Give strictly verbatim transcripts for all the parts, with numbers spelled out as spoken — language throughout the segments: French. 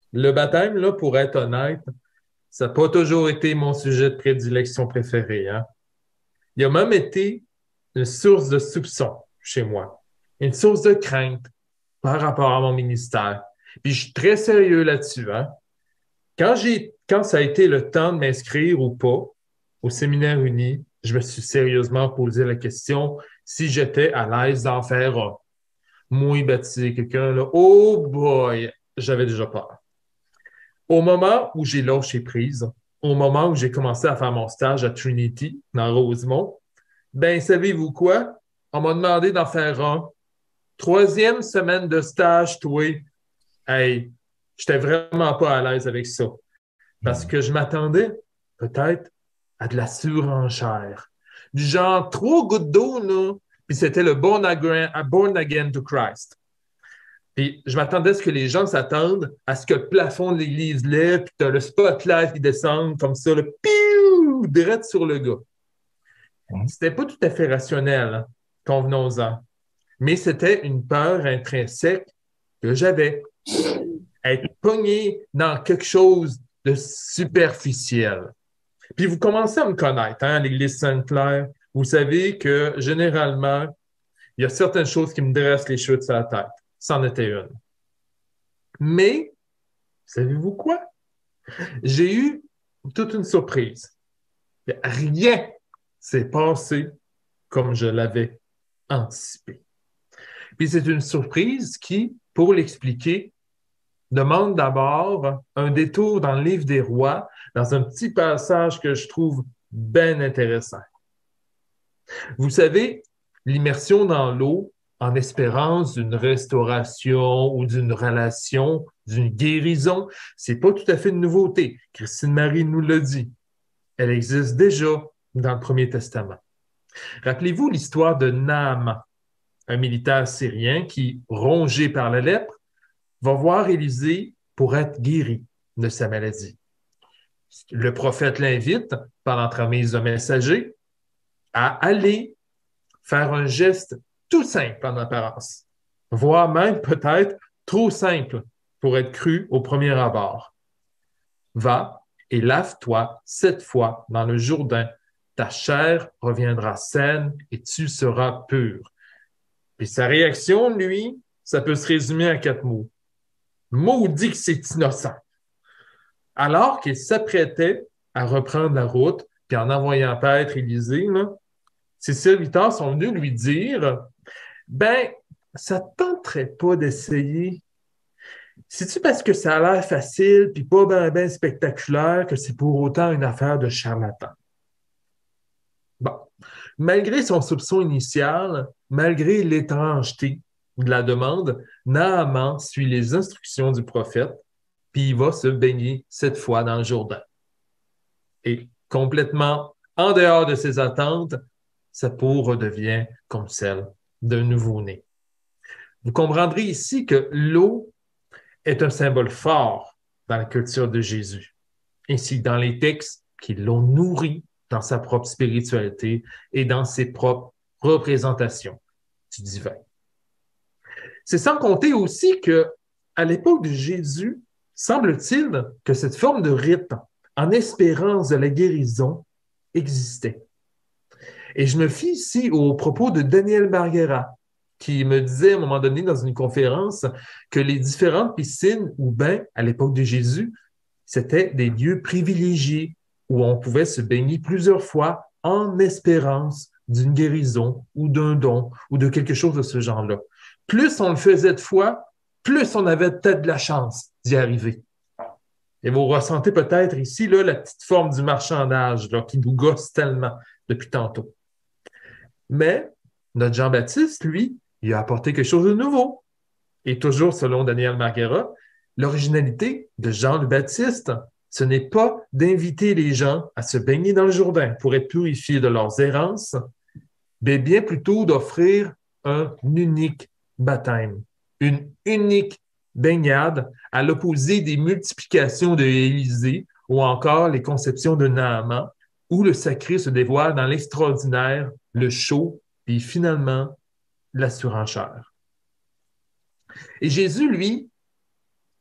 Le baptême, là, pour être honnête, ça n'a pas toujours été mon sujet de prédilection préféré, hein. Il a même été une source de soupçon chez moi, une source de crainte par rapport à mon ministère. Puis je suis très sérieux là-dessus, hein. Quand j'ai, quand ça a été le temps de m'inscrire ou pas au séminaire uni, je me suis sérieusement posé la question si j'étais à l'aise d'en faire un. Moi, baptiser quelqu'un, là, oh boy, j'avais déjà peur. Au moment où j'ai lâché prise, au moment où j'ai commencé à faire mon stage à Trinity, dans Rosemont, ben, savez-vous quoi? On m'a demandé d'en faire un. Troisième semaine de stage, toi. Hey, j'étais vraiment pas à l'aise avec ça. Parce Mhm. que je m'attendais peut-être à de la surenchère. Du genre, trois gouttes d'eau, là, puis c'était le born again, born again to Christ. Puis je m'attendais à ce que les gens s'attendent à ce que le plafond de l'église lève, puis tu as le spotlight qui descend comme ça, le piou, direct sur le gars. Mhm. C'était pas tout à fait rationnel, hein, convenons-en. Mais c'était une peur intrinsèque que j'avais. Être pogné dans quelque chose de superficiel. Puis vous commencez à me connaître, hein, l'Église Sainte-Claire. Vous savez que généralement, il y a certaines choses qui me dressent les cheveux de sa tête. C'en était une. Mais, savez-vous quoi? J'ai eu toute une surprise. Rien s'est passé comme je l'avais anticipé. Puis c'est une surprise qui, pour l'expliquer, demande d'abord un détour dans le livre des rois, dans un petit passage que je trouve bien intéressant. Vous savez, l'immersion dans l'eau en espérance d'une restauration ou d'une relation, d'une guérison, c'est pas tout à fait une nouveauté. Christine Marie nous l'a dit. Elle existe déjà dans le Premier Testament. Rappelez-vous l'histoire de Naaman, un militaire syrien qui, rongé par la lèpre, va voir Élisée pour être guéri de sa maladie. Le prophète l'invite, par l'entremise d'un messager, à aller faire un geste tout simple en apparence, voire même peut-être trop simple pour être cru au premier abord. Va et lave-toi sept fois dans le Jourdain, ta chair reviendra saine et tu seras pur. Puis sa réaction, lui, ça peut se résumer à quatre mots. Maudit que c'est innocent. Alors qu'il s'apprêtait à reprendre la route, puis en envoyant paître Élisée, là, ses serviteurs sont venus lui dire ben, ça ne te tenterait pas d'essayer. C'est-tu parce que ça a l'air facile puis pas bien ben spectaculaire que c'est pour autant une affaire de charlatan? Bon. Malgré son soupçon initial, malgré l'étrangeté de la demande, Naaman suit les instructions du prophète puis il va se baigner cette fois dans le Jourdain. Et complètement en dehors de ses attentes, sa peau redevient comme celle d'un nouveau-né. Vous comprendrez ici que l'eau est un symbole fort dans la culture de Jésus, ainsi que dans les textes qui l'ont nourri dans sa propre spiritualité et dans ses propres représentations du divin. C'est sans compter aussi que, à l'époque de Jésus, semble-t-il que cette forme de rite en espérance de la guérison existait. Et je me fie ici aux propos de Daniel Marguera, qui me disait à un moment donné dans une conférence que les différentes piscines ou bains à l'époque de Jésus, c'était des lieux privilégiés où on pouvait se baigner plusieurs fois en espérance d'une guérison ou d'un don ou de quelque chose de ce genre-là. Plus on le faisait de fois, plus on avait peut-être de la chance d'y arriver. Et vous ressentez peut-être ici là, la petite forme du marchandage là, qui nous gosse tellement depuis tantôt. Mais notre Jean-Baptiste, lui, il a apporté quelque chose de nouveau. Et toujours selon Daniel Marguera, l'originalité de Jean le Baptiste, ce n'est pas d'inviter les gens à se baigner dans le Jourdain pour être purifiés de leurs errances, mais bien plutôt d'offrir un unique baptême, une unique baignade à l'opposé des multiplications de Élisée ou encore les conceptions de Naaman, où le sacré se dévoile dans l'extraordinaire, le chaud, et finalement la surenchère. Et Jésus, lui,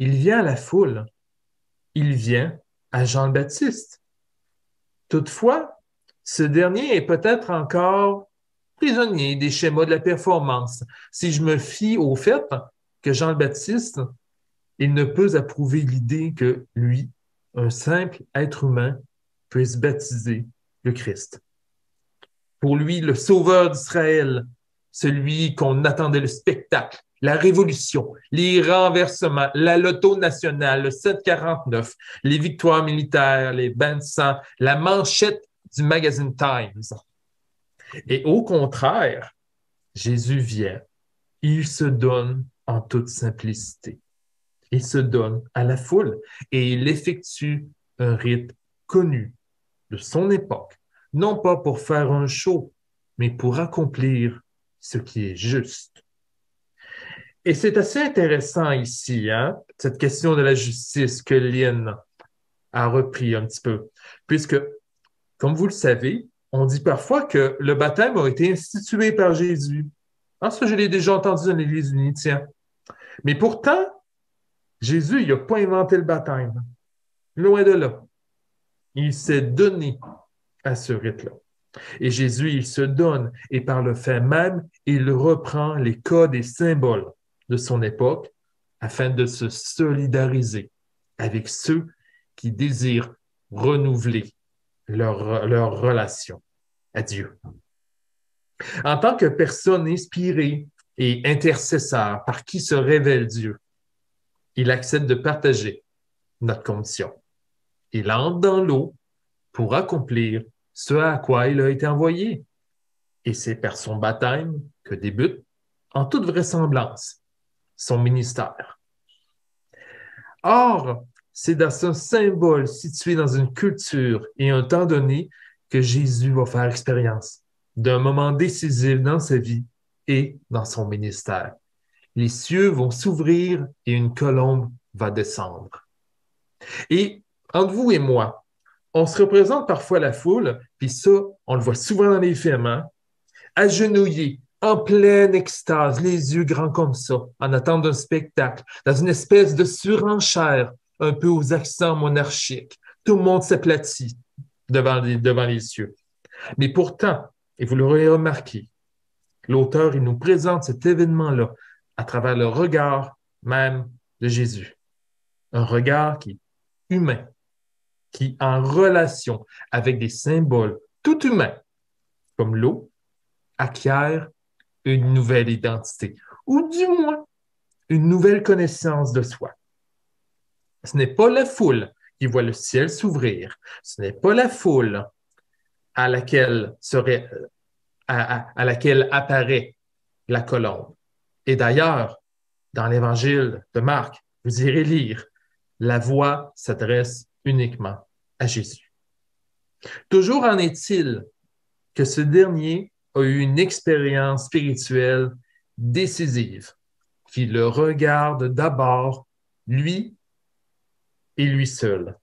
il vient à la foule, il vient à Jean le Baptiste. Toutefois, ce dernier est peut-être encore prisonnier des schémas de la performance. Si je me fie au fait que Jean le Baptiste, il ne peut approuver l'idée que lui, un simple être humain, puisse baptiser le Christ. Pour lui, le sauveur d'Israël, celui qu'on attendait le spectacle, la révolution, les renversements, la loto nationale, le sept cent quarante-neuf, les victoires militaires, les bains de sang, la manchette du magazine Times. Et au contraire, Jésus vient, il se donne en toute simplicité. Il se donne à la foule et il effectue un rite connu de son époque, non pas pour faire un show, mais pour accomplir ce qui est juste. Et c'est assez intéressant ici, hein, cette question de la justice que Lynn a repris un petit peu, puisque, comme vous le savez, on dit parfois que le baptême a été institué par Jésus. Ah, ça, je l'ai déjà entendu dans l'Église unitienne. Mais pourtant, Jésus, il n'a pas inventé le baptême. Loin de là. Il s'est donné à ce rite-là. Et Jésus, il se donne, et par le fait même, il reprend les codes et symboles de son époque afin de se solidariser avec ceux qui désirent renouveler leur, leur relation à Dieu. En tant que personne inspirée et intercesseur par qui se révèle Dieu, il accepte de partager notre condition. Il entre dans l'eau pour accomplir ce à quoi il a été envoyé. Et c'est par son baptême que débute, en toute vraisemblance, son ministère. Or, c'est dans ce symbole situé dans une culture et un temps donné que Jésus va faire expérience d'un moment décisif dans sa vie et dans son ministère. Les cieux vont s'ouvrir et une colombe va descendre. Et entre vous et moi, on se représente parfois la foule, puis ça, on le voit souvent dans les films, hein? Agenouillé, en pleine extase, les yeux grands comme ça, en attente d'un spectacle, dans une espèce de surenchère, un peu aux accents monarchiques. Tout le monde s'aplatit devant les, devant les cieux. Mais pourtant, et vous l'aurez remarqué, l'auteur, il nous présente cet événement-là à travers le regard même de Jésus. Un regard qui est humain, qui est en relation avec des symboles tout humains, comme l'eau, acquiert une nouvelle identité, ou du moins une nouvelle connaissance de soi. Ce n'est pas la foule qui voit le ciel s'ouvrir, ce n'est pas la foule à laquelle, serait, à, à, à laquelle apparaît la colombe. Et d'ailleurs, dans l'Évangile de Marc, vous irez lire, la voix s'adresse uniquement à Jésus. Toujours en est-il que ce dernier a eu une expérience spirituelle décisive qui le regarde d'abord, lui et lui seul.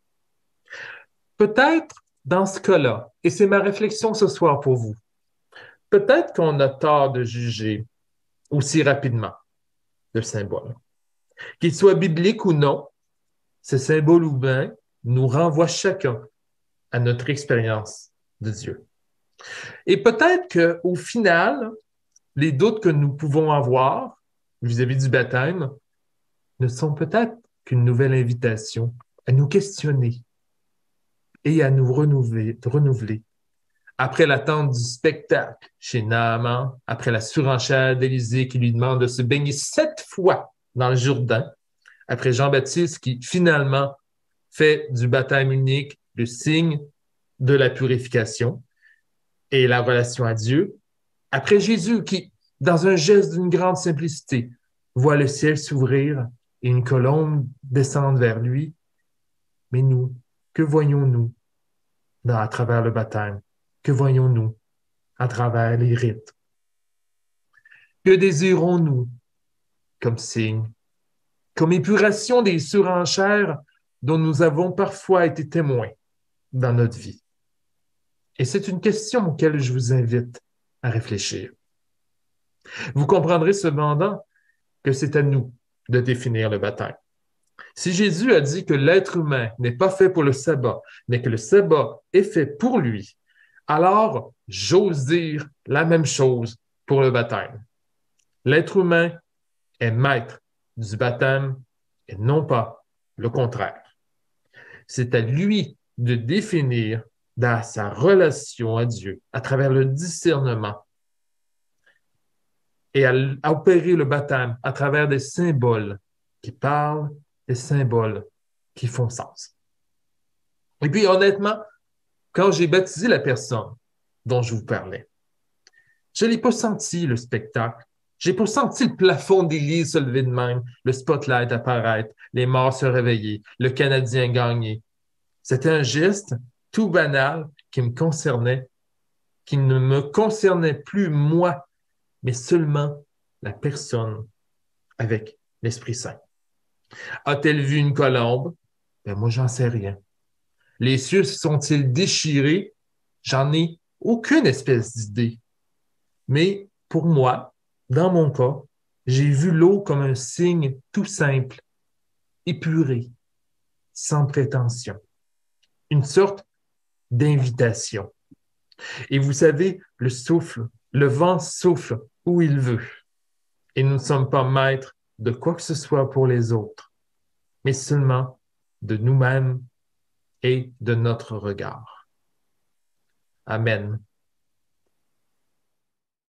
Peut-être dans ce cas-là, et c'est ma réflexion ce soir pour vous, peut-être qu'on a tort de juger aussi rapidement le symbole. Qu'il soit biblique ou non, ce symbole humain nous renvoie chacun à notre expérience de Dieu. Et peut-être qu'au final, les doutes que nous pouvons avoir vis-à-vis du baptême ne sont peut-être qu'une nouvelle invitation à nous questionner et à nous renouveler, renouveler. Après l'attente du spectacle chez Naaman, après la surenchère d'Élisée qui lui demande de se baigner sept fois dans le Jourdain, après Jean-Baptiste qui finalement fait du baptême unique le signe de la purification et la relation à Dieu, après Jésus qui, dans un geste d'une grande simplicité, voit le ciel s'ouvrir et une colombe descendre vers lui, mais nous, que voyons-nous dans, à travers le baptême? Que voyons-nous à travers les rites? Que désirons-nous comme signe, comme épuration des surenchères dont nous avons parfois été témoins dans notre vie? Et c'est une question auquel je vous invite à réfléchir. Vous comprendrez cependant que c'est à nous de définir le baptême. Si Jésus a dit que l'être humain n'est pas fait pour le sabbat, mais que le sabbat est fait pour lui, alors j'ose dire la même chose pour le baptême. L'être humain est maître du baptême et non pas le contraire. C'est à lui de définir dans sa relation à Dieu, à travers le discernement, et à, à opérer le baptême à travers des symboles qui parlent, des symboles qui font sens. Et puis, honnêtement, quand j'ai baptisé la personne dont je vous parlais, je n'ai pas senti le spectacle. J'ai pas senti le plafond d'église se lever de même, le spotlight apparaître, les morts se réveiller, le Canadien gagner. C'était un geste tout banal qui me concernait, qui ne me concernait plus moi, mais seulement la personne avec l'Esprit Saint. A-t-elle vu une colombe? Ben moi, j'en sais rien. Les cieux se sont-ils déchirés? J'en ai aucune espèce d'idée. Mais pour moi, dans mon cas, j'ai vu l'eau comme un signe tout simple, épuré, sans prétention. Une sorte d'invitation. Et vous savez, le souffle, le vent souffle où il veut. Et nous ne sommes pas maîtres de quoi que ce soit pour les autres, mais seulement de nous-mêmes et de notre regard. Amen.